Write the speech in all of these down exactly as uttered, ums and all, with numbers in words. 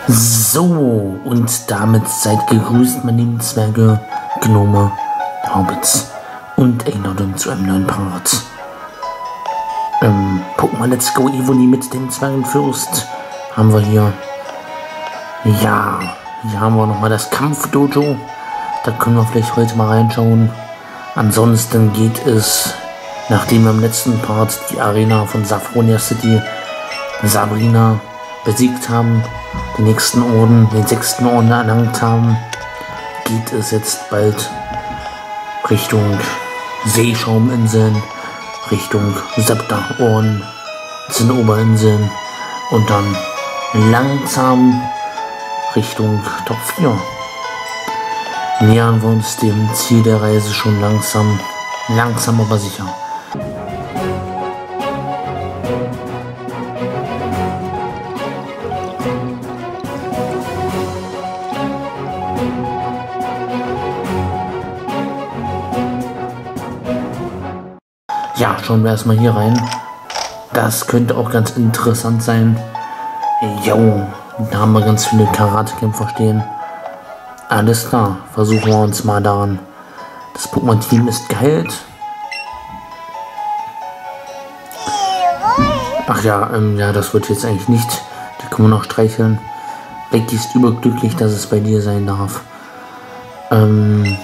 So, und damit seid gegrüßt, meine lieben Zwerge, Gnome, Hobbits und Einladung zu einem neuen Part. Ähm, Pokémon Let's Go Evoli mit dem Zwergenfürst haben wir hier. Ja, hier haben wir nochmal das Kampfdojo. Da können wir vielleicht heute mal reinschauen. Ansonsten geht es, nachdem wir im letzten Part die Arena von Saffronia City Sabrina besiegt haben, den nächsten Orden, den sechsten Orden erlangt haben, geht es jetzt bald Richtung Seeschauminseln, Richtung Septa-Orden, Zinnoberinseln und dann langsam Richtung Top vier. Nähern wir uns dem Ziel der Reise schon langsam, langsam aber sicher. Ja, schauen wir erstmal hier rein. Das könnte auch ganz interessant sein. Jo, da haben wir ganz viele Karatekämpfer stehen. Alles klar, versuchen wir uns mal daran. Das Pokémon-Team ist geheilt. Ach ja, ähm, ja, das wird jetzt eigentlich nicht. Die können wir noch streicheln. Becky ist überglücklich, dass es bei dir sein darf. Ähm...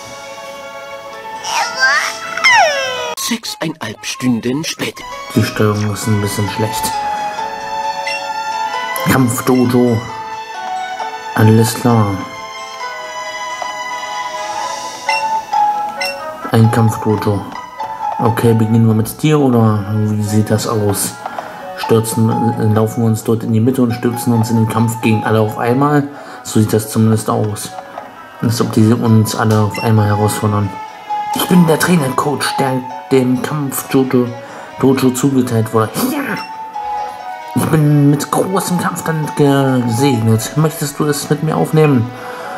Sechseinhalb Stunden später. Die Steuerung ist ein bisschen schlecht. Kampfdojo. Alles klar. Ein Kampfdojo. Okay, beginnen wir mit dir oder wie sieht das aus? Stürzen, laufen wir uns dort in die Mitte und stürzen uns in den Kampf gegen alle auf einmal? So sieht das zumindest aus. Als ob die uns alle auf einmal herausfordern. Ich bin der Trainercoach, der dem Kampfdojo Dojo zugeteilt wurde. Ja! Ich bin mit großem Kampftalent gesegnet. Möchtest du es mit mir aufnehmen?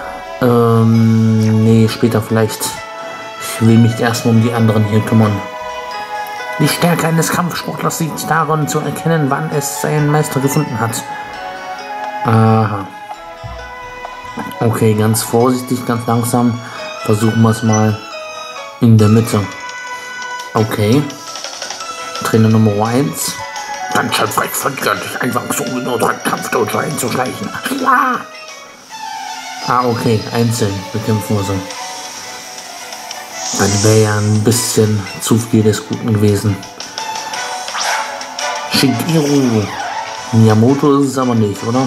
Ähm, nee, später vielleicht. Ich will mich erstmal um die anderen hier kümmern. Die Stärke eines Kampfsportlers liegt darin, zu erkennen, wann es seinen Meister gefunden hat. Aha. Okay, ganz vorsichtig, ganz langsam. Versuchen wir es mal in der Mitte. Okay. Trainer Nummer eins. Ganz schön frech von dir, dich einfach so in unseren Kampfdojo einzuschleichen. Ja! Ah, okay. Einzeln bekämpfen wir so. Dann wäre ja ein bisschen zu viel des Guten gewesen. Shigeru Miyamoto ist es aber nicht, oder?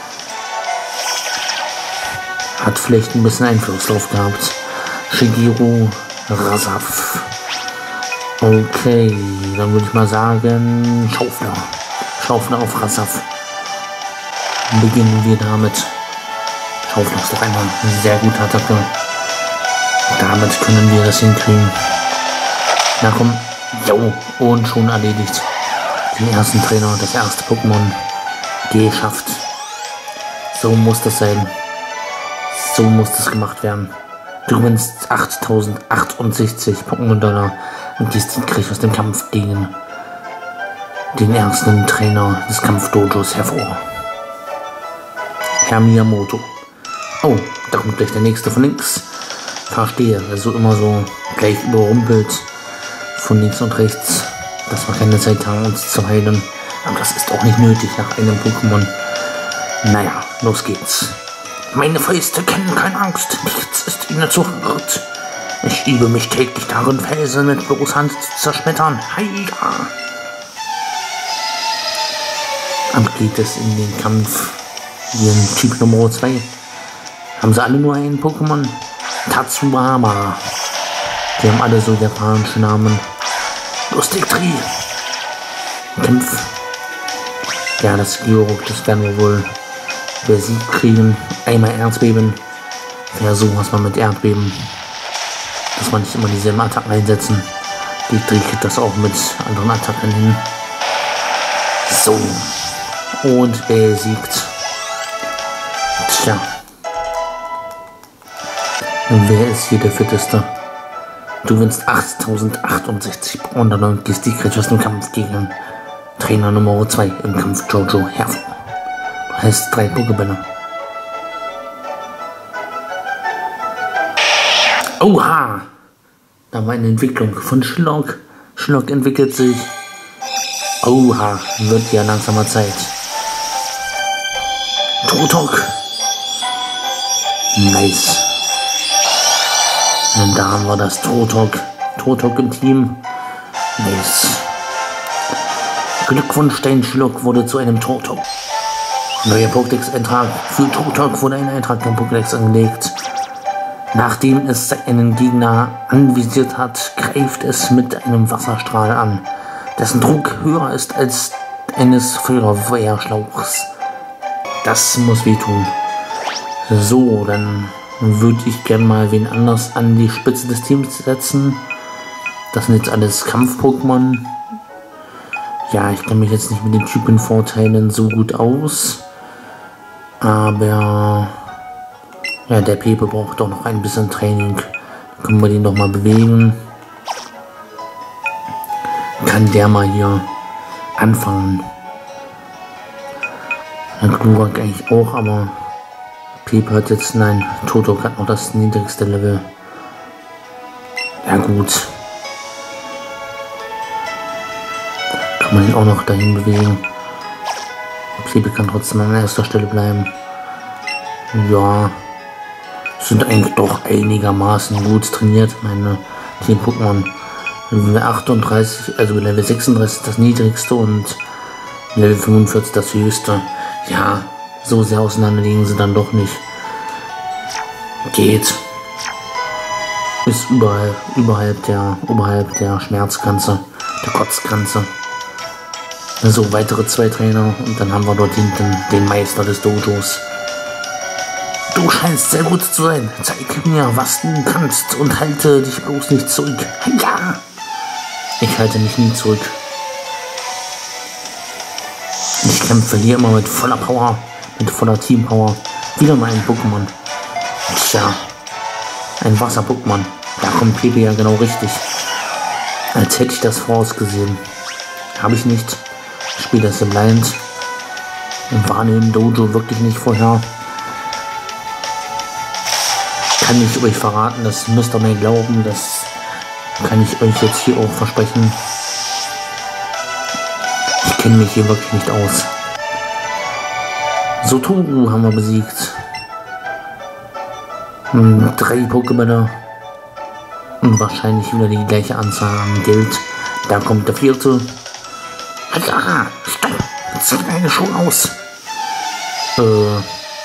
Hat vielleicht ein bisschen Einfluss drauf gehabt. Shigeru Rasaf. Okay, dann würde ich mal sagen, Schaufler. Schaufler auf Rasaf. Beginnen wir damit. Schaufler ist doch einmal eine sehr gute Attacke. Damit können wir das hinkriegen. Na komm. Jo, und schon erledigt. Den ersten Trainer, das erste Pokémon geschafft. So muss das sein. So muss das gemacht werden. Du gewinnst achttausendzachtundsechzig Pokémon-Dollar und gehst siegreich aus dem Kampf gegen den ersten Trainer des Kampfdojos hervor. Herr Miyamoto. Oh, da kommt gleich der nächste von links. Verstehe, also immer so gleich überrumpelt von links und rechts, dass wir keine Zeit haben, uns zu heilen. Aber das ist auch nicht nötig nach einem Pokémon. Naja, los geht's. Meine Fäuste kennen keine Angst, nichts ist ihnen zu hart. Ich übe mich täglich darin, Felsen mit bloßer Hand zu zerschmettern. Heida! Ab geht es in den Kampf. Hier in Typ Nummer zwei. Haben sie alle nur einen Pokémon? Tatsumama. Die haben alle so japanische Namen. Lustig Tri. Kämpf. Ja, das Georg, das werden wir wohl besiegt kriegen. Einmal Erdbeben. Ja, so was man mit Erdbeben. Dass man nicht immer dieselben Attacken einsetzen. Die kriegt das auch mit anderen Attacken hin. So. Und besiegt. Tja. Und wer ist hier der Fitteste? Du gewinnst achttausendzachtundsechzig Pokémon und gehst siegreich aus dem Kampf gegen Trainer Nummer zwei im Kampf Jojo hervor. Heißt drei Pokébälle. Oha! Da war eine Entwicklung von Schlock. Schlock entwickelt sich. Oha, wird ja langsamer Zeit. Totok. Nice. Und da haben wir das Totok. Totok im Team. Nice. Glückwunsch, dein Schluck wurde zu einem Totok. Neuer Pokédex-Eintrag. Für Totok wurde ein Eintrag im Pokédex angelegt. Nachdem es einen Gegner anvisiert hat, greift es mit einem Wasserstrahl an, dessen Druck höher ist als eines Feuerwehrschlauchs. Das muss wehtun. So, dann würde ich gerne mal wen anders an die Spitze des Teams setzen. Das sind jetzt alles Kampf-Pokémon. Ja, ich kenne mich jetzt nicht mit den Typenvorteilen so gut aus. Aber ja, der Pepe braucht doch noch ein bisschen Training. Dann können wir den doch mal bewegen. Kann der mal hier anfangen. Der Glurak eigentlich auch, aber Pepe hat jetzt, nein, Totok hat noch das niedrigste Level. Ja gut. Kann man ihn auch noch dahin bewegen. Pepe kann trotzdem an erster Stelle bleiben. Ja. Sind eigentlich doch einigermaßen gut trainiert, meine Team-Pokémon. Level achtunddreißig, also Level sechsunddreißig das niedrigste und Level fünfundvierzig das höchste. Ja, so sehr auseinander liegen sie dann doch nicht. Geht. Ist überall, überhalb der, oberhalb der Schmerzgrenze, der Kotzgrenze. So, weitere zwei Trainer und dann haben wir dort hinten den Meister des Dojos. Du scheinst sehr gut zu sein. Zeig mir, was du kannst und halte dich bloß nicht zurück. Ja! Ich halte mich nie zurück. Ich kämpfe hier immer mit voller Power, mit voller Team-Power. Wieder mal ein Pokémon. Tja, ein Wasser-Pokémon. Da kommt Pepe ja genau richtig. Als hätte ich das vorausgesehen. Habe ich nicht. Ich spiele das im Blind. Im Wahrnehmen Dojo wirklich nicht vorher. Kann ich euch verraten, das müsst ihr mir glauben, das kann ich euch jetzt hier auch versprechen. Ich kenne mich hier wirklich nicht aus. Sotoru haben wir besiegt. Hm, drei Pokémon und wahrscheinlich wieder die gleiche Anzahl an Geld. Da kommt der vierte. Ja, stopp! Zieh deine Schuhe aus! Äh...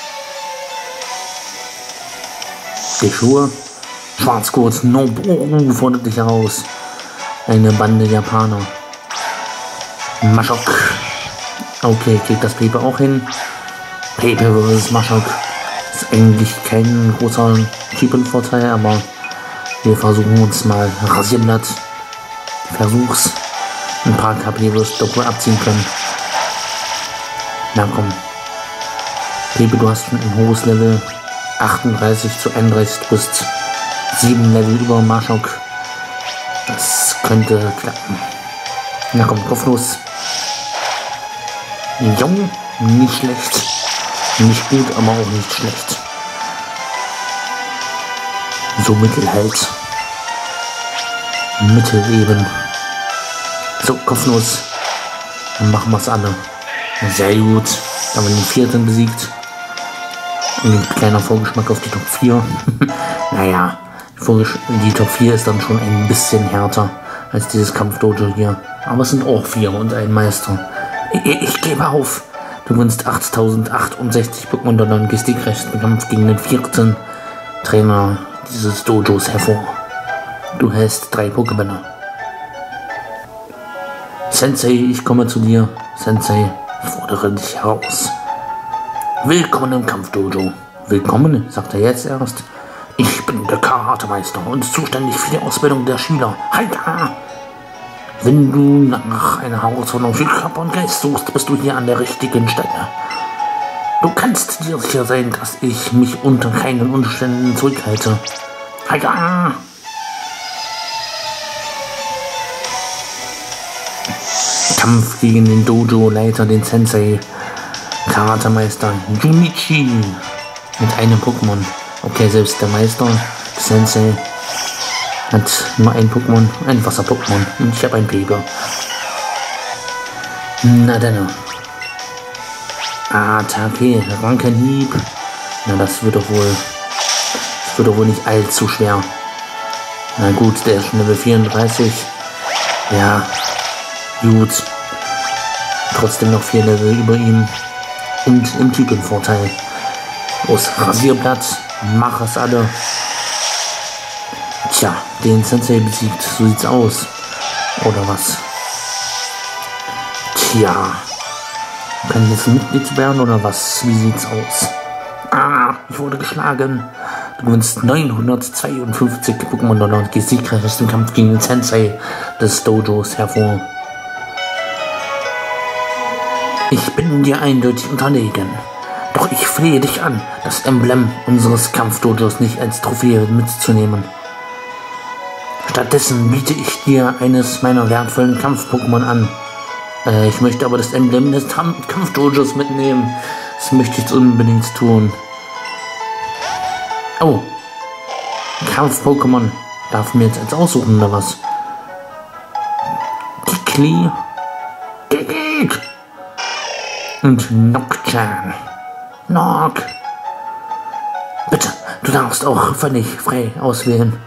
Die Schuhe. Schwarzgurt, Noboru fordert dich heraus. Eine Bande Japaner. Maschok. Okay, geht das Pepe auch hin. Pepe versus Maschok. Ist eigentlich kein großer Typenvorteil, aber wir versuchen uns mal Rasierblatt. Versuch's. Ein paar K P wirst du doch wohl abziehen können. Na komm. Pepe, du hast schon ein hohes Level. achtunddreißig zu einunddreißig, du bist sieben Level über Maschok. Das könnte klappen. Na komm, kopflos. Jung, nicht schlecht. Nicht gut, aber auch nicht schlecht. So mittel halt. Mittel eben. So, kopflos. Dann machen wir es alle. Sehr gut. Dann haben wir den vierten besiegt. Und ein kleiner Vorgeschmack auf die Top vier. Naja, die Top vier ist dann schon ein bisschen härter als dieses Kampfdojo hier. Aber es sind auch vier und ein Meister. Ich, ich gebe auf. Du gewinnst achttausendzachtundsechzig Pokémon und dann gehst du rechten Kampf gegen den vierten Trainer dieses Dojos hervor. Du hältst drei Pokémon. Sensei, ich komme zu dir. Sensei, fordere dich heraus. Willkommen im Kampfdojo. Willkommen, sagt er jetzt erst. Ich bin der Karatemeister und zuständig für die Ausbildung der Schüler. Haida! Wenn du nach einer Herausforderung für Körper und Geist suchst, bist du hier an der richtigen Stelle. Du kannst dir sicher sein, dass ich mich unter keinen Umständen zurückhalte. Haida! Kampf gegen den Dojo-Leiter, den Sensei. Karatemeister Junichi mit einem Pokémon. Okay, selbst der Meister Sensei hat nur ein Pokémon, ein Wasser-Pokémon. Und ich habe ein Pepe. Na dann. Attacke, Rankenhieb. Na, das wird doch wohl. Das wird doch wohl nicht allzu schwer. Na gut, der ist schon Level vierunddreißig. Ja, gut. Trotzdem noch vier Level über ihm. Und im Typenvorteil. Aus Rasierblatt, mach es alle. Tja, den Sensei besiegt, so sieht's aus. Oder was? Tja. Kann ich jetzt Mitglied werden oder was? Wie sieht's aus? Ah, ich wurde geschlagen. Du gewinnst neunhundertzweiundfünfzig Pokémon-Dollar und gehst siegreich aus dem Kampf gegen den Sensei des Dojos hervor. Ich bin dir eindeutig unterlegen. Doch ich flehe dich an, das Emblem unseres Kampfdojos nicht als Trophäe mitzunehmen. Stattdessen biete ich dir eines meiner wertvollen Kampf-Pokémon an. Äh, ich möchte aber das Emblem des Kampfdojos mitnehmen. Das möchte ich jetzt unbedingt tun. Oh. Kampf-Pokémon. Darf ich mir jetzt eins aussuchen, oder was? Kikli. Kikik. Und Nocturne. Nock. Bitte, du darfst auch völlig frei auswählen.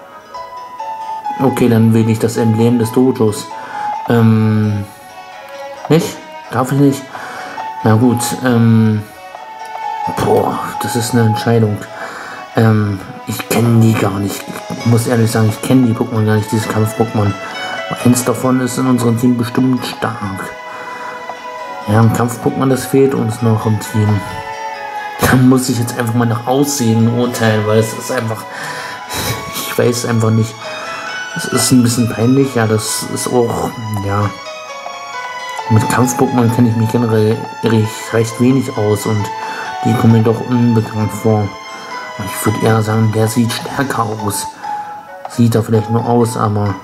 Okay, dann wähle ich das Emblem des Dojos. Ähm. Nicht? Darf ich nicht? Na gut, ähm. Boah, das ist eine Entscheidung. Ähm, ich kenne die gar nicht. Ich muss ehrlich sagen, ich kenne die Pokémon gar nicht, diese Kampf-Pokémon. Eins davon ist in unserem Team bestimmt stark. Ja, ein Kampf-Pokémon, das fehlt uns noch im Team. Da muss ich jetzt einfach mal nach Aussehen urteilen, weil es ist einfach. Ich weiß einfach nicht. Es ist ein bisschen peinlich, ja, das ist auch, ja. Mit Kampf-Pokémon kenne ich mich generell recht wenig aus und die kommen mir doch unbekannt vor. Ich würde eher sagen, der sieht stärker aus. Sieht er vielleicht nur aus, aber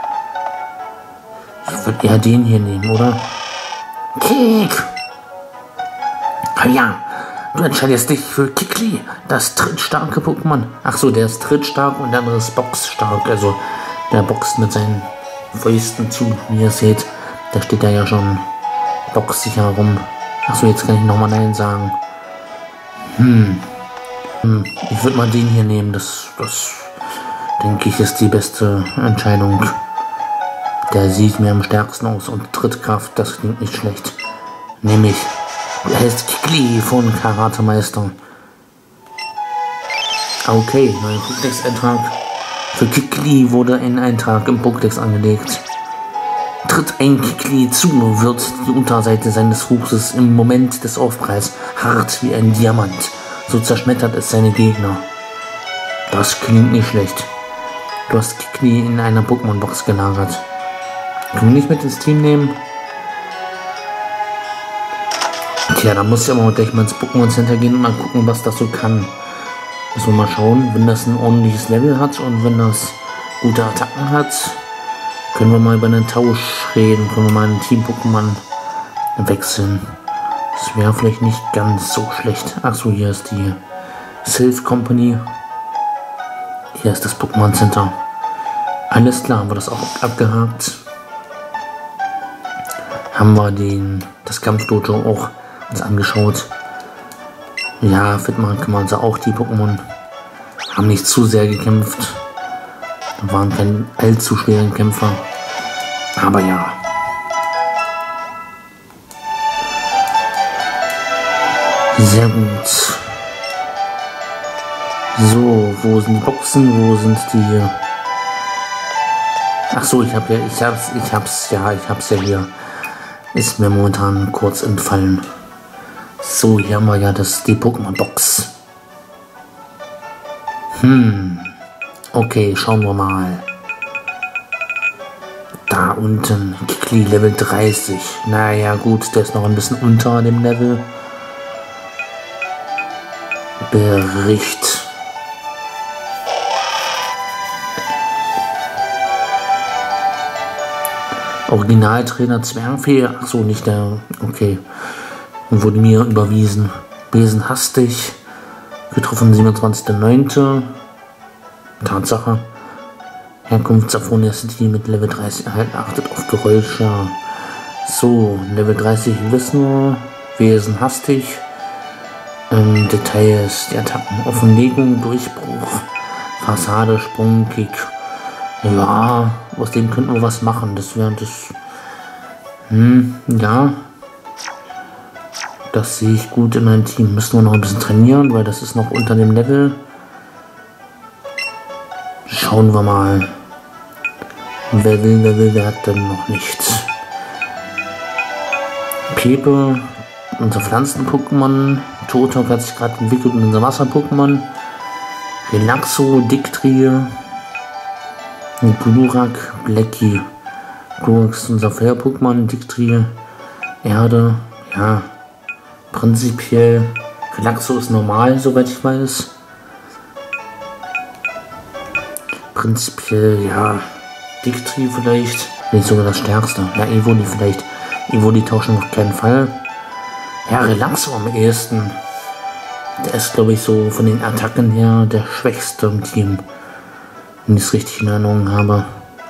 ich würde eher den hier nehmen, oder? Kick! Ah ja, du entscheidest dich für Kikli, das trittstarke Pokémon. Ach so, der ist trittstark und der andere ist boxstark. Also der boxt mit seinen Fäusten zu, wie ihr seht. Da steht er ja schon boxig herum. Ach so, jetzt kann ich nochmal Nein sagen. Hm. hm. Ich würde mal den hier nehmen. Das, das denke ich, ist die beste Entscheidung. Der sieht mir am stärksten aus und Trittkraft, das klingt nicht schlecht. Nämlich, er heißt Kikli von Karatemeister. Okay, neuer Pokédex-Eintrag. Für Kikli wurde ein Eintrag im Pokédex angelegt. Tritt ein Kikli zu, wird die Unterseite seines Fußes im Moment des Aufpralls hart wie ein Diamant. So zerschmettert es seine Gegner. Das klingt nicht schlecht. Du hast Kikli in einer Pokémon-Box gelagert. Können wir nicht mit ins Team nehmen? Tja, da muss ich aber gleich mal ins Pokémon Center gehen und mal gucken, was das so kann. Müssen wir mal schauen, wenn das ein ordentliches Level hat und wenn das gute Attacken hat, können wir mal über einen Tausch reden, können wir mal ein Team-Pokémon wechseln. Das wäre vielleicht nicht ganz so schlecht. Achso, hier ist die Sylph Company. Hier ist das Pokémon Center. Alles klar, haben wir das auch abgehakt. Haben wir den, das Kampfdojo auch uns angeschaut. Ja, fit machen kann man also auch die Pokémon. Haben nicht zu sehr gekämpft. Waren keine allzu schweren Kämpfer. Aber ja. Sehr gut. So, wo sind die Boxen? Wo sind die? Ach so, ich habe ja, ich hab's, ich hab's, ja, ich hab's ja hier. Ist mir momentan kurz entfallen. So, hier haben wir ja das, die Pokémon-Box. Hm. Okay, schauen wir mal. Da unten, Kikli Level dreißig. Naja gut, der ist noch ein bisschen unter dem Level. Bericht. Originaltrainer Zwergfee. Achso, nicht der. Okay. und wurde mir überwiesen. Besen hastig. Getroffen siebenundzwanzigster neunter Tatsache. Herkunft Saphonia City mit Level dreißig erhalten. Achtet auf Geräusche. So, Level dreißig wissen wir. Wesen hastig. Ähm, Details, die Attacken. Offenlegung, Durchbruch. Fassade, Sprungkick. Ja, aus dem könnten wir was machen. Das wäre das. Hm, ja. Das sehe ich gut in meinem Team. Müssen wir noch ein bisschen trainieren, weil das ist noch unter dem Level. Schauen wir mal. Wer will, wer will, wer hat denn noch nichts. Pepe, unser Pflanzen-Pokémon. Totok hat sich gerade entwickelt in unser Wasser-Pokémon. Relaxo, Dictrie. Glurak, Blackie. Glurak ist unser Feuer-Pokémon. Dictrie, Erde. Ja, prinzipiell. Relaxo ist normal, soweit ich weiß. Prinzipiell, ja. Dictrie vielleicht. Nicht sogar das stärkste. Ja, Evoli vielleicht. Evoli tauschen auf keinen Fall. Ja, Relaxo am ehesten. Der ist, glaube ich, so von den Attacken her der schwächste im Team. Wenn ich es richtig in Erinnerung habe.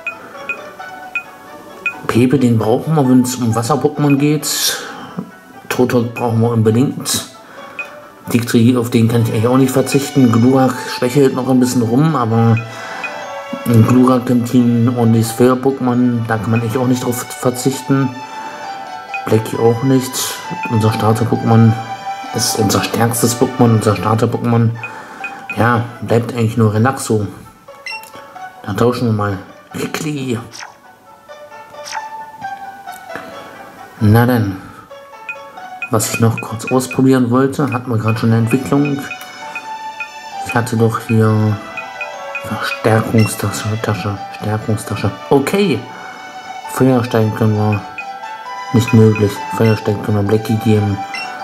Pepe, den brauchen wir, wenn es um Wasser-Pokémon geht. Totok brauchen wir unbedingt. Dictrie, auf den kann ich eigentlich auch nicht verzichten. Glurak schwächelt noch ein bisschen rum, aber Glurak im Team und die Feuer-Pokémon, da kann man eigentlich auch nicht drauf verzichten. Blackie auch nicht. Unser Starter-Pokémon ist unser stärkstes Pokémon, unser Starter-Pokémon. Ja, bleibt eigentlich nur Relaxo. Dann tauschen wir mal. Rickli. Na dann. Was ich noch kurz ausprobieren wollte, hatten wir gerade schon eine Entwicklung. Ich hatte doch hier Verstärkungstasche, Tasche, Stärkungstasche. Okay. Feuerstein können wir. Nicht möglich. Feuerstein können wir Blackie geben.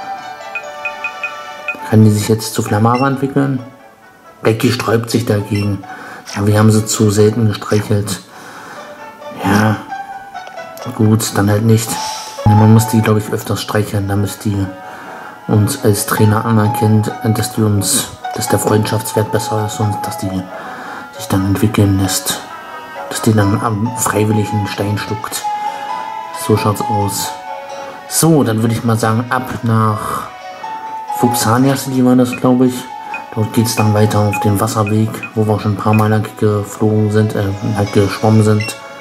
Kann die sich jetzt zu Flamara entwickeln? Blackie sträubt sich dagegen. Ja, wir haben sie zu selten gestreichelt. Ja. Gut, dann halt nicht. Man muss die, glaube ich, öfters streicheln, damit die uns als Trainer anerkennt, dass die uns, dass der Freundschaftswert besser ist und dass die sich dann entwickeln lässt. Dass die dann am freiwilligen Stein schluckt. So schaut's aus. So, dann würde ich mal sagen, ab nach Fuxania City war das, glaube ich. Dort geht es dann weiter auf den Wasserweg, wo wir schon ein paar Mal lang geflogen sind, äh, halt geschwommen sind.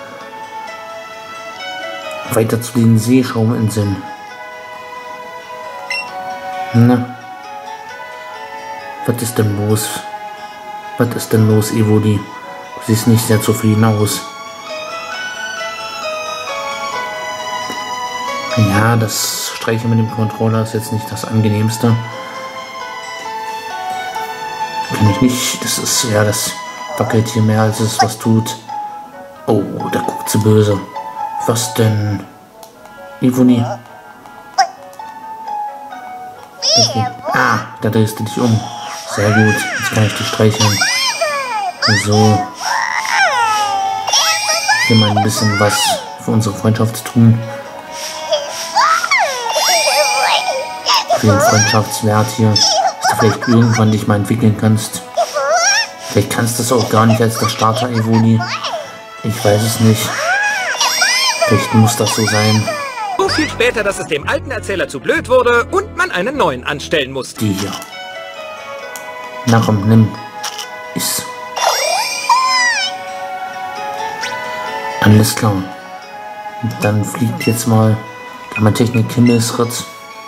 Weiter zu den Seeschauminseln. Na. Was ist denn los? Was ist denn los, Evoli? Du siehst nicht sehr zufrieden aus. Ja, das Streichen mit dem Controller ist jetzt nicht das angenehmste. Kann ich nicht. Das ist ja, das wackelt hier mehr als es was tut. Oh, da guckt sie böse. Was denn? Evoli? Okay. Ah, da drehst du dich um. Sehr gut. Jetzt kann ich dich streicheln. So. Hier mal ein bisschen was für unsere Freundschaft tun. Für den Freundschaftswert hier. Dass du vielleicht irgendwann dich mal entwickeln kannst. Vielleicht kannst du es auch gar nicht als der Starter Evoli. Ich weiß es nicht. Vielleicht muss das so sein. So viel später, dass es dem alten Erzähler zu blöd wurde und man einen neuen anstellen musste. Die hier. Na komm, nimm. Ist. Alles klar. Dann fliegt jetzt mal mein Technik Himmelsritt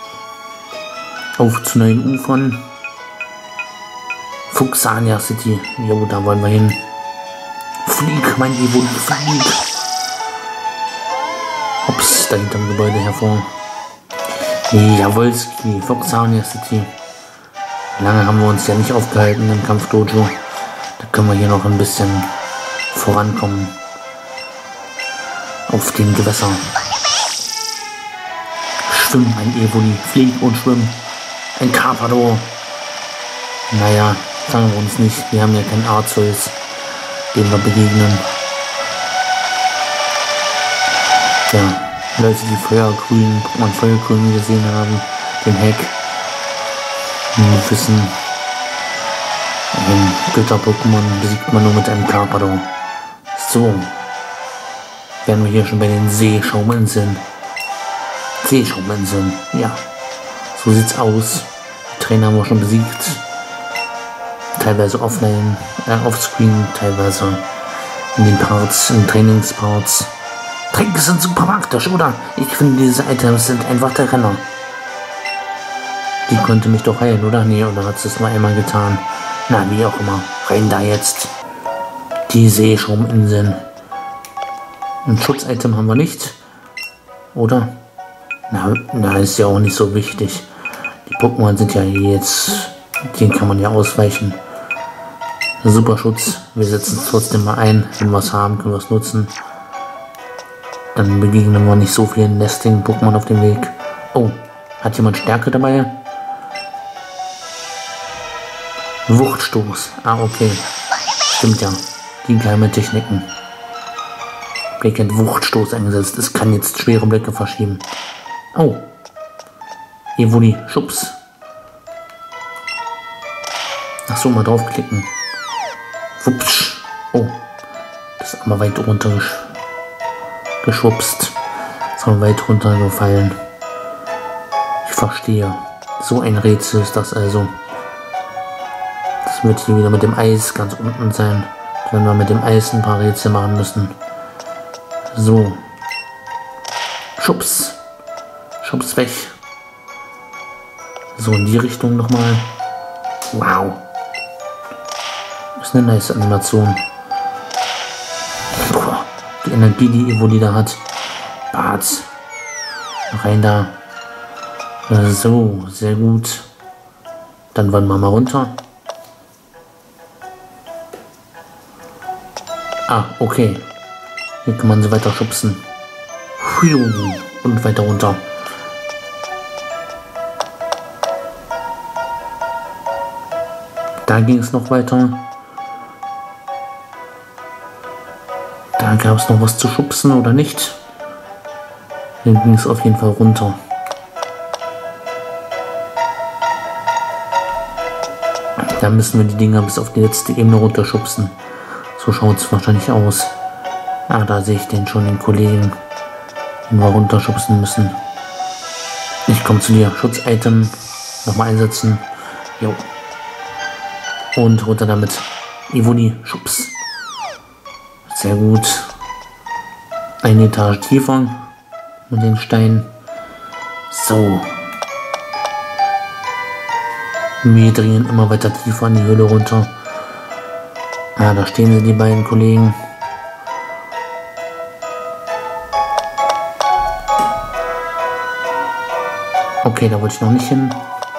auf zu neuen Ufern. Fuxania City. Jo, da wollen wir hin. Flieg, mein Evoli, flieg. Ups, da hinterm Gebäude hervor. Jawolski, Fuxania City. Lange haben wir uns ja nicht aufgehalten im Kampfdojo. Da können wir hier noch ein bisschen vorankommen. Auf den Gewässern. Schwimm, mein Evoli. Flieg und schwimm. Ein Carpador. Naja, sagen wir uns nicht. Wir haben ja keinen Arceus, dem wir begegnen. Ja, Leute, die Feuergrün, Pokémon Feuergrün gesehen haben, den Hack. Wir wissen, ein Götter-Pokémon besiegt man nur mit einem Carpador. So. Wären wir hier schon bei den Seeschauminseln. Seeschauminseln, ja. So sieht's aus. Die Trainer haben wir schon besiegt. Teilweise offline, äh, offscreen, teilweise in den Parts, in den Trainingsparts. Tränke sind super praktisch, oder? Ich finde, diese Items sind einfach der Renner. Die konnte mich doch heilen, oder? Nee, oder hat sie es mal einmal getan? Na, wie auch immer. Rein da jetzt. Die Seeschauminseln. Ein Schutzitem haben wir nicht. Oder? Na, na, ist ja auch nicht so wichtig. Die Pokémon sind ja jetzt... Den kann man ja ausweichen. Super Schutz. Wir setzen es trotzdem mal ein. Wenn wir es haben, können wir es nutzen. Dann begegnen wir nicht so vielen lästigen Pokémon auf dem Weg. Oh, hat jemand Stärke dabei? Wuchtstoß. Ah, okay. Stimmt ja. Die geheime Techniken. Blake hat Wuchtstoß eingesetzt. Es kann jetzt schwere Blöcke verschieben. Oh. Evoli, Schubs. Ach so, mal draufklicken. Wupsch. Oh. Das ist aber weit runter gesch geschwupst. Ist aber weit runtergefallen. Ich verstehe. So ein Rätsel ist das also. Das wird hier wieder mit dem Eis ganz unten sein. Wenn wir mit dem Eis ein paar Rätsel machen müssen. So. Schubs. Schubs weg. So, in die Richtung nochmal. Wow. Das ist eine nice Animation. Boah, die Energie, die Evoli da hat. Bart's. Rein da. So, sehr gut. Dann wollen wir mal runter. Ah, okay. Hier kann man sie weiter schubsen. Und weiter runter. Da ging es noch weiter. Da gab es noch was zu schubsen oder nicht. Hier ging es auf jeden Fall runter. Da müssen wir die Dinger bis auf die letzte Ebene runterschubsen. So schaut es wahrscheinlich aus. Ah, da sehe ich den schon, den Kollegen, den wir runterschubsen müssen. Ich komme zu dir. Schutzitem. Nochmal einsetzen. Jo. Und runter damit. Evoli, Schubs. Sehr gut. Eine Etage tiefer mit den Steinen. So. Wir drehen immer weiter tiefer in die Höhle runter. Ah, da stehen sie, die beiden Kollegen. Okay, da wollte ich noch nicht hin.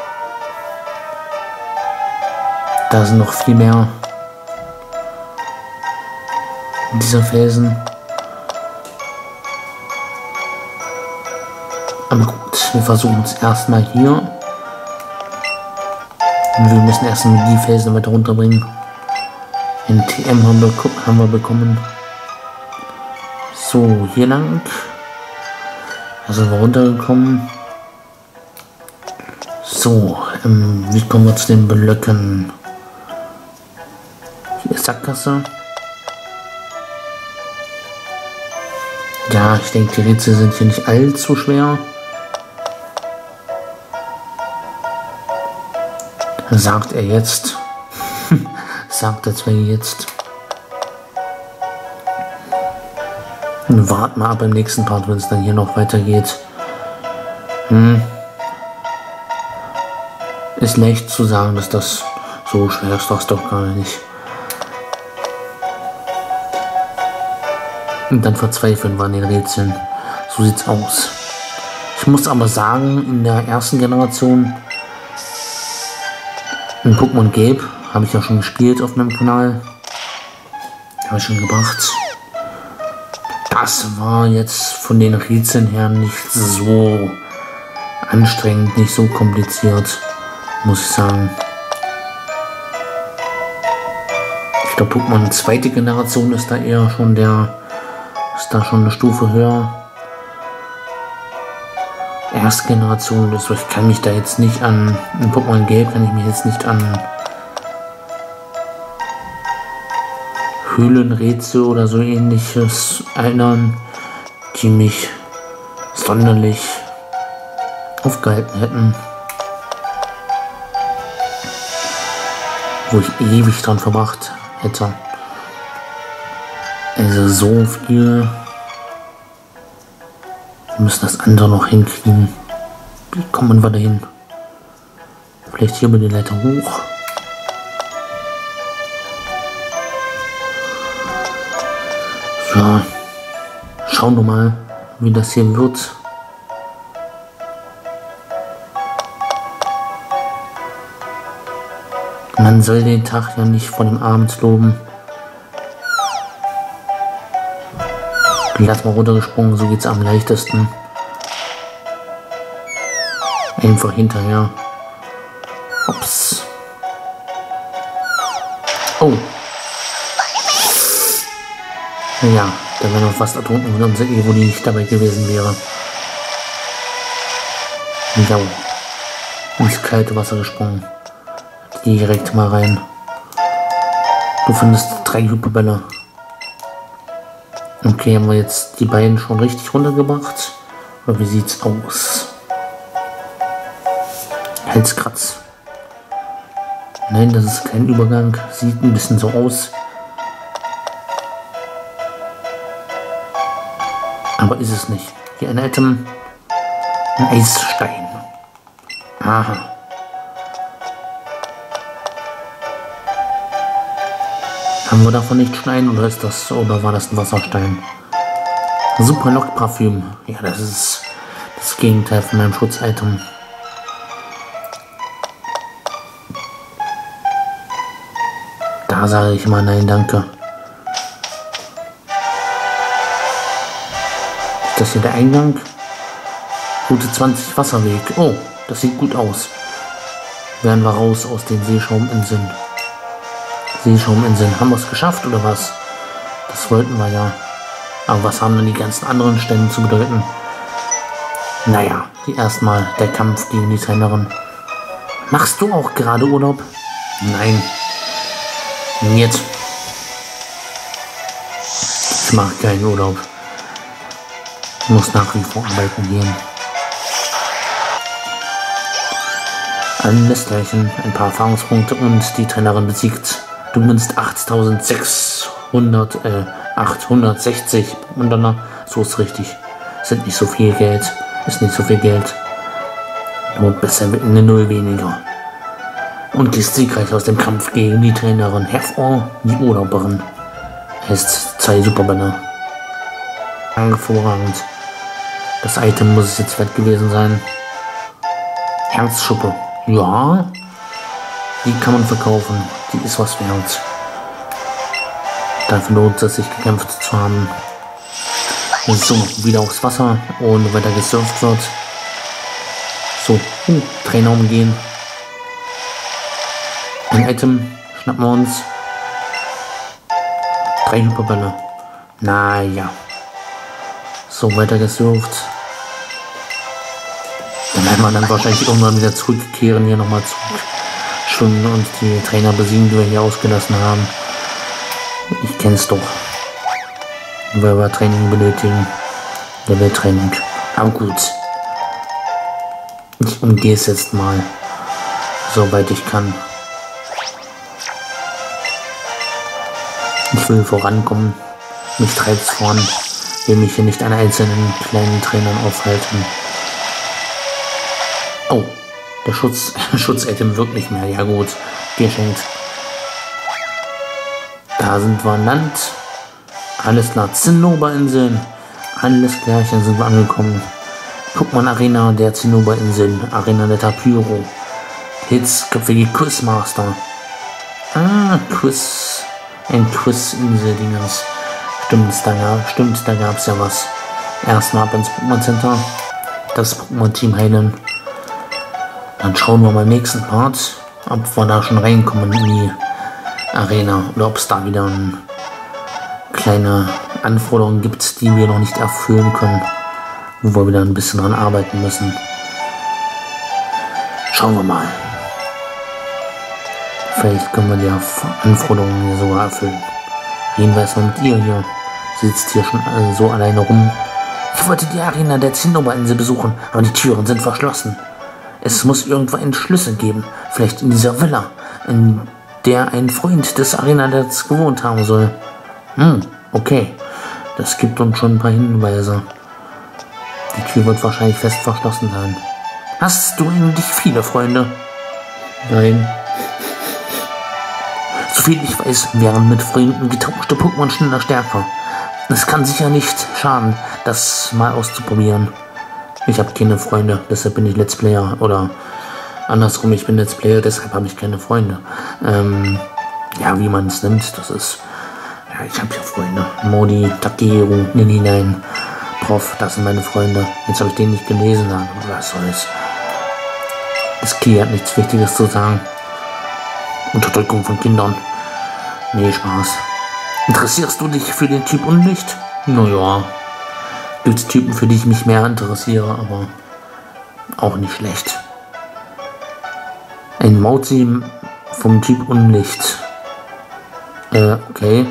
Da sind noch viel mehr dieser Felsen. Aber gut, wir versuchen es erstmal hier. Und wir müssen erstmal die Felsen weiter runterbringen. Ein T M haben wir, haben wir bekommen. So, hier lang. Da sind wir runtergekommen. So, ähm, wie kommen wir zu den Blöcken? Hier ist Sackgasse. Ja, ich denke, die Rätsel sind hier nicht allzu schwer. Sagt er jetzt. Sagt er zwar jetzt. Und warten mal ab im nächsten Part, wenn es dann hier noch weitergeht. Hm. Ist leicht zu sagen, dass das so schwer ist, das doch gar nicht. Und dann verzweifeln wir an den Rätseln. So sieht's aus. Ich muss aber sagen, in der ersten Generation, in Pokémon Gelb, habe ich ja schon gespielt auf meinem Kanal. Habe ich schon gebracht. Das war jetzt von den Rätseln her nicht so anstrengend, nicht so kompliziert, muss ich sagen. Ich glaube, Pokémon zweite Generation ist da eher schon der, ist da schon eine Stufe höher. erste Generation, also ich kann mich da jetzt nicht an, in Pokémon Gelb kann ich mich jetzt nicht an Höhlenrätsel oder so ähnliches erinnern, die mich sonderlich aufgehalten hätten, wo ich ewig dran verbracht hätte. Also so viel. Wir müssen das andere noch hinkriegen. Wie kommen wir da hin? Vielleicht hier über die Leiter hoch. Ja, schauen wir mal, wie das hier wird. Man soll den Tag ja nicht vor dem Abend loben. Lass mal runtergesprungen, so geht's am leichtesten. Einfach hinterher. Ups. Oh. Ja, da wäre noch fast ertrunken, wenn unser Evoli nicht dabei gewesen wäre. Ja. Ins kalte Wasser gesprungen. Direkt mal rein. Du findest drei Hyperbälle. Okay, haben wir jetzt die beiden schon richtig runtergebracht? Oder wie sieht's aus? Halskratz. Nein, das ist kein Übergang. Sieht ein bisschen so aus. Aber ist es nicht. Hier ein Item. Ein Eisstein. Aha. Haben wir davon nicht schon einen oder ist das oder war das ein Wasserstein? Super Lockparfüm. Ja, das ist das Gegenteil von meinem Schutzitem. Da sage ich mal nein, danke. Ist das hier der Eingang? Route zwanzig Wasserweg. Oh, das sieht gut aus. Werden wir raus aus den Seeschauminseln. Seeschauminseln. Haben wir es geschafft oder was? Das wollten wir ja. Aber was haben denn die ganzen anderen Stellen zu bedeuten? Naja, erstmal der Kampf gegen die Trainerin. Machst du auch gerade Urlaub? Nein. Jetzt. Ich mache keinen Urlaub. Ich muss nach wie vor arbeiten gehen. Alles Gleichen, ein paar Erfahrungspunkte und die Trainerin besiegt. Du gewinnst achttausendsechshundert, äh, achthundertsechzig und dann, so ist richtig. Sind nicht so viel Geld, ist nicht so viel Geld. Nur besser eine Null weniger. Und gehst siegreich aus dem Kampf gegen die Trainerin hervor, die Urlauberin. Heißt zwei Superbälle. Hervorragend. Das Item muss es jetzt wert gewesen sein. Herzschuppe. Ja. Die kann man verkaufen. Die ist was wert. Dafür lohnt es sich, gekämpft zu haben. So, wieder aufs Wasser und weiter gesurft wird. So, uh, Trainer umgehen. Ein Item schnappen wir uns. Drei Hyperbälle. Naja. So, weiter gesurft. Dann werden wir dann wahrscheinlich irgendwann wieder zurückkehren, hier nochmal zurück schwimmen und die Trainer besiegen, die wir hier ausgelassen haben. Ich kenn's doch. Weil wir Training benötigen. Level-Training. Aber gut. Ich umgehe es jetzt mal. Soweit ich kann. Ich will vorankommen. Mich treibt's voran. Ich will mich hier nicht an einzelnen kleinen Trainern aufhalten. Oh, der Schutz, Schutz-Item wirkt nicht mehr. Ja gut, geschenkt. Da sind wir an Land. Alles klar, Zinnoberinseln. Alles klar, dann sind wir angekommen. Pokémon Arena der Zinnoberinseln. Arena der Tapiro. Hitzköpfige Quizmaster. Ah, Quiz. Ein Quiz-Insel-Dingens. Stimmt, da gab, stimmt, da gab es ja was. Erstmal ab ins Pokémon Center. Das Pokémon-Team heilen. Dann schauen wir mal im nächsten Part, ob wir da schon reinkommen in die Arena. Oder ob es da wieder eine kleine Anforderungen gibt, die wir noch nicht erfüllen können. Wo wir wieder ein bisschen dran arbeiten müssen. Schauen wir mal. Vielleicht können wir die Anforderungen hier sogar erfüllen. Reden wir erstmal mit ihr hier. Sie sitzt hier schon so alleine rum. Ich wollte die Arena der Zinnoberinsel besuchen, aber die Türen sind verschlossen. Es muss irgendwo einen Schlüssel geben. Vielleicht in dieser Villa, in der ein Freund des Arenadets gewohnt haben soll. Hm, okay. Das gibt uns schon ein paar Hinweise. Die Tür wird wahrscheinlich fest verschlossen sein. Hast du eigentlich viele Freunde? Nein. Soviel ich weiß, wären mit Freunden getauschte Pokémon schneller stärker. Es kann sicher nicht schaden, das mal auszuprobieren. Ich habe keine Freunde, deshalb bin ich Let's Player. Oder andersrum, ich bin Let's Player, deshalb habe ich keine Freunde. Ähm, ja, wie man es nimmt, das ist... Ja, ich habe ja Freunde. Modi, Takeru, Nini, nein. Prof, das sind meine Freunde. Jetzt habe ich den nicht gelesen, aber was soll's. Das Key hat nichts Wichtiges zu sagen. Unterdrückung von Kindern. Nee, Spaß. Interessierst du dich für den Typ Unlicht? Naja. Gibt's Typen, für die ich mich mehr interessiere, aber auch nicht schlecht. Ein Mauzi vom Typ Unlicht. Äh, okay.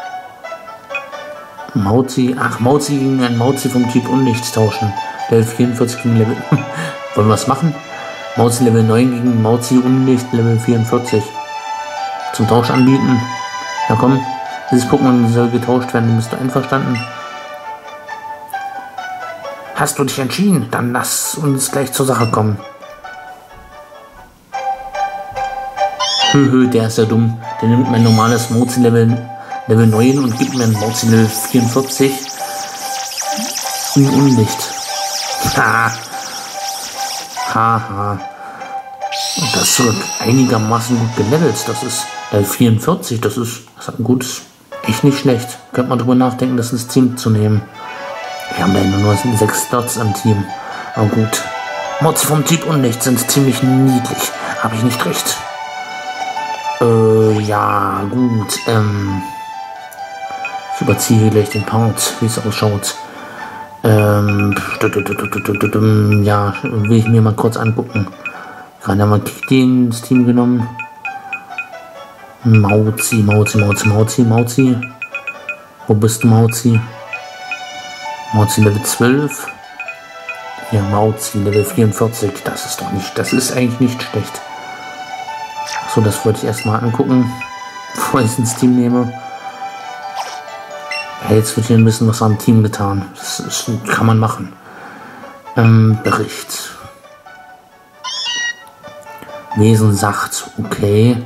Mauzi, ach, Mauzi gegen ein Mauzi vom Typ Unlicht tauschen. Level vierundvierzig gegen Level... Wollen wir was machen? Mauzi Level neun gegen Mauzi Unlicht Level vierundvierzig. Zum Tausch anbieten. Na komm, dieses Pokémon soll getauscht werden, bist du einverstanden? Hast du dich entschieden? Dann lass uns gleich zur Sache kommen. Höhö, der ist ja dumm. Der nimmt mein normales Mauzi Level, Level neun und gibt mir ein Mauzi Level vierundvierzig. In Unlicht. Ha. Haha. Und das wird einigermaßen gut gelevelt. Das ist Level vierundvierzig. Das ist, das hat ein gutes, echt nicht schlecht. Könnte man drüber nachdenken, das ins Team zu nehmen. Wir haben leider nur sechs Slots am Team. Aber gut. Mods vom Typ Unlicht sind ziemlich niedlich. Habe ich nicht recht? Äh, ja, gut. Ähm. Ich überziehe hier gleich den Part, wie es ausschaut. Ähm. Ja, will ich mir mal kurz angucken. Gerade haben wir den ins Team genommen. Mauzi, Mauzi, Mauzi, Mauzi, Mauzi. Wo bist du, Mauzi? Mauzi Level zwölf. Ja, Mauzi Level vierundvierzig. Das ist doch nicht, das ist eigentlich nicht schlecht. So, das wollte ich erstmal angucken, bevor ich es ins Team nehme. Ja, jetzt wird hier ein bisschen was am Team getan. Das, das kann man machen. Ähm, Bericht. Wesen sagt, okay.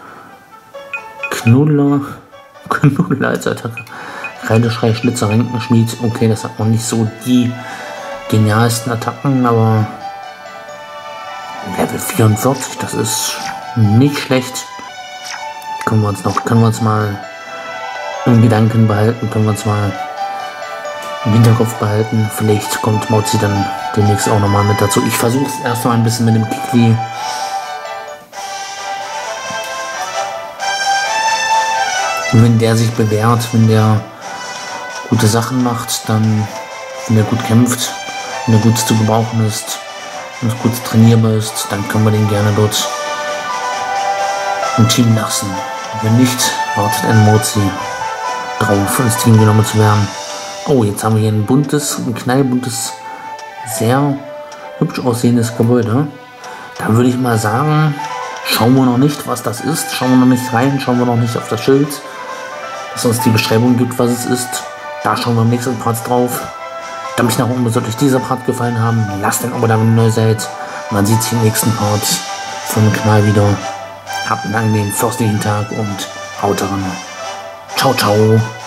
Knuller. Knuller als Attacke. Reideschrei, Schlitzer, Renkenschmied. Okay, das hat noch nicht so die genialsten Attacken, aber Level vierundvierzig, das ist nicht schlecht. Können wir uns noch, können wir uns mal im Gedanken behalten, können wir uns mal im Hinterkopf behalten. Vielleicht kommt Mauzi dann demnächst auch nochmal mit dazu. Ich versuche es erstmal ein bisschen mit dem Kikli. Und wenn der sich bewährt, wenn der gute Sachen macht, dann, wenn er gut kämpft, wenn er gut zu gebrauchen ist und gut trainierbar ist, dann können wir den gerne dort im Team lassen. Wenn nicht, wartet ein Mauzi drauf, ins Team genommen zu werden. Oh, jetzt haben wir hier ein buntes, ein knallbuntes, sehr hübsch aussehendes Gebäude. Da würde ich mal sagen, schauen wir noch nicht, was das ist. Schauen wir noch nicht rein, schauen wir noch nicht auf das Schild, dass uns die Beschreibung gibt, was es ist. Da schauen wir im nächsten Part drauf. Da mich nach oben sollte euch dieser Part gefallen haben, lasst ein Abo da, wenn ihr neu seid. Man sieht sich im nächsten Part vom Kanal wieder. Habt einen angenehmen fürstlichen Tag und haut rein. Ciao, ciao.